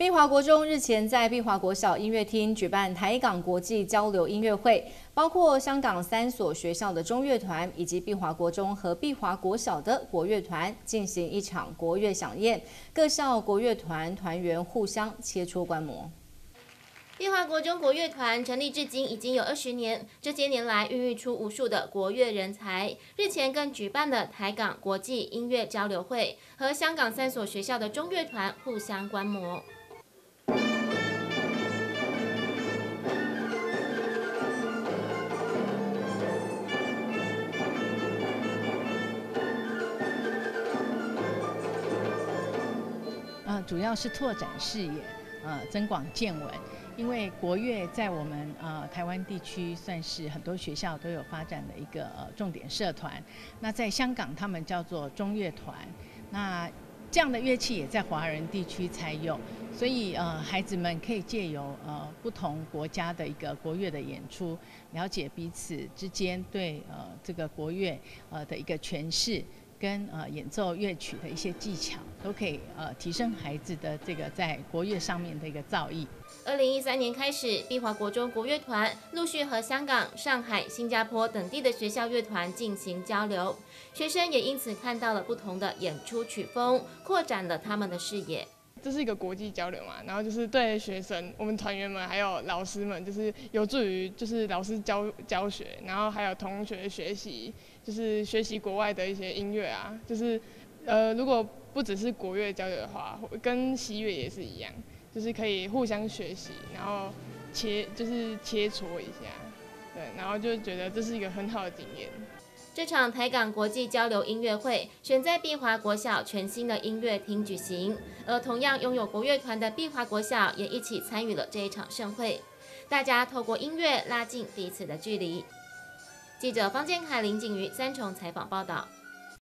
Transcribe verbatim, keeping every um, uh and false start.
碧华国中日前在碧华国小音乐厅举办台港国际交流音乐会，包括香港三所学校的中乐团以及碧华国中和碧华国小的国乐团进行一场国乐飨宴，各校国乐团团员互相切磋观摩。 碧华国中国乐团成立至今已经有二十年，这些年来孕育出无数的国乐人才。日前更举办了台港国际音乐交流会，和香港三所学校的中乐团互相观摩。 呃，主要是拓展视野，呃，增广见闻。因为国乐在我们呃台湾地区算是很多学校都有发展的一个呃重点社团。那在香港，他们叫做中乐团。那这样的乐器也在华人地区才有，所以呃孩子们可以借由呃不同国家的一个国乐的演出，了解彼此之间对呃这个国乐呃的一个诠释。 跟呃演奏乐曲的一些技巧，都可以呃提升孩子的这个在国乐上面的一个造诣。 二零一三年开始，碧华国中国乐团陆续和香港、上海、新加坡等地的学校乐团进行交流，学生也因此看到了不同的演出曲风，扩展了他们的视野。 这是一个国际交流嘛，然后就是对学生、我们团员们还有老师们，就是有助于就是老师教教学，然后还有同学学习，就是学习国外的一些音乐啊，就是呃如果不只是国乐交流的话，跟西乐也是一样，就是可以互相学习，然后切就是切磋一下，对，然后就觉得这是一个很好的经验。 这场台港国际交流音乐会选在碧华国小全新的音乐厅举行，而同样拥有国乐团的碧华国小也一起参与了这一场盛会。大家透过音乐拉近彼此的距离。记者方建凯、林景瑜三重采访报道。